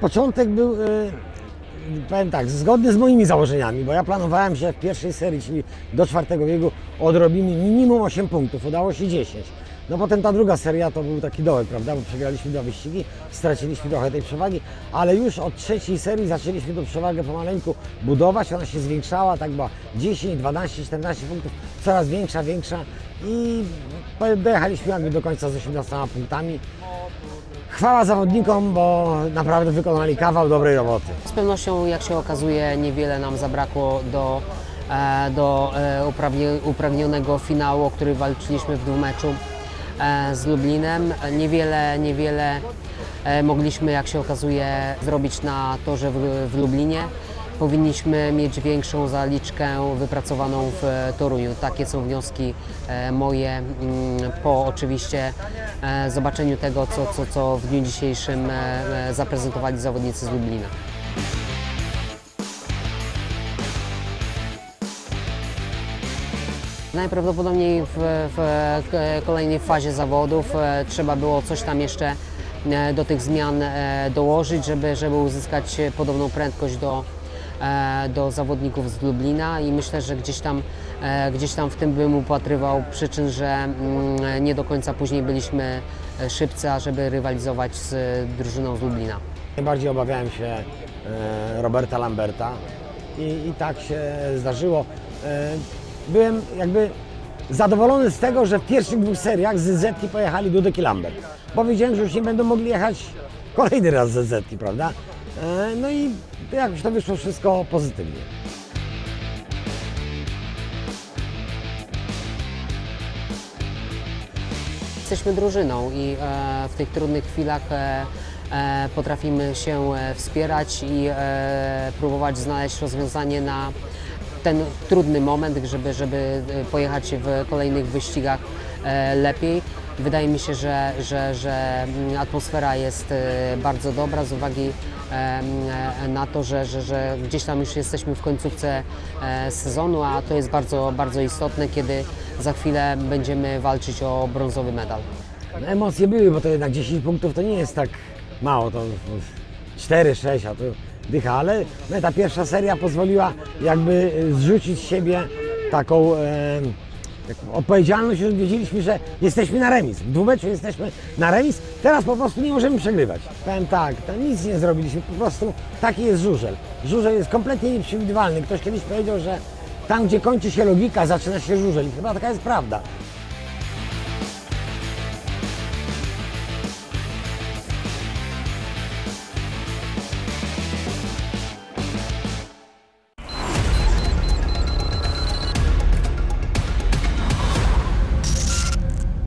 początek był, powiem tak, zgodny z moimi założeniami, bo ja planowałem, że w pierwszej serii, czyli do 4. biegu, odrobimy minimum 8 punktów, udało się 10. No potem ta druga seria to był taki dołek, prawda, bo przegraliśmy 2 wyścigi, straciliśmy trochę tej przewagi, ale już od 3. serii zaczęliśmy tę przewagę pomaleńku budować, ona się zwiększała, tak była 10, 12, 14 punktów, coraz większa i dojechaliśmy jakby do końca z 18 punktami. Chwała zawodnikom, bo naprawdę wykonali kawał dobrej roboty. Z pewnością, jak się okazuje, niewiele nam zabrakło do upragnionego finału, o który walczyliśmy w dwumeczu z Lublinem. Niewiele mogliśmy, jak się okazuje, zrobić na torze w Lublinie. Powinniśmy mieć większą zaliczkę wypracowaną w Toruniu. Takie są wnioski moje po oczywiście zobaczeniu tego, co w dniu dzisiejszym zaprezentowali zawodnicy z Lublina. Najprawdopodobniej w kolejnej fazie zawodów trzeba było coś tam jeszcze do tych zmian dołożyć, żeby uzyskać podobną prędkość do zawodników z Lublina i myślę, że gdzieś tam w tym bym upatrywał przyczyn, że nie do końca później byliśmy szybcy, ażeby rywalizować z drużyną z Lublina. Najbardziej obawiałem się Roberta Lamberta i tak się zdarzyło. Byłem jakby zadowolony z tego, że w pierwszych 2 seriach z Zetki pojechali Dudek i Lambert. Bo wiedziałem, że już nie będą mogli jechać kolejny raz z Zetki, prawda? No i jakoś to wyszło wszystko pozytywnie. Jesteśmy drużyną i w tych trudnych chwilach potrafimy się wspierać i próbować znaleźć rozwiązanie na ten trudny moment, żeby pojechać w kolejnych wyścigach lepiej. Wydaje mi się, że atmosfera jest bardzo dobra z uwagi na to, że gdzieś tam już jesteśmy w końcówce sezonu, a to jest bardzo istotne, kiedy za chwilę będziemy walczyć o brązowy medal. No, emocje były, bo to jednak 10 punktów to nie jest tak mało, to 4-6, a to dycha, ale ta pierwsza seria pozwoliła jakby zrzucić z siebie taką odpowiedzialność, że wiedzieliśmy, że jesteśmy na remis. W dwumeczu jesteśmy na remis, teraz po prostu nie możemy przegrywać. Powiem tak, nic nie zrobiliśmy, po prostu taki jest żużel. Żużel jest kompletnie nieprzewidywalny. Ktoś kiedyś powiedział, że tam, gdzie kończy się logika, zaczyna się żużel. I chyba taka jest prawda.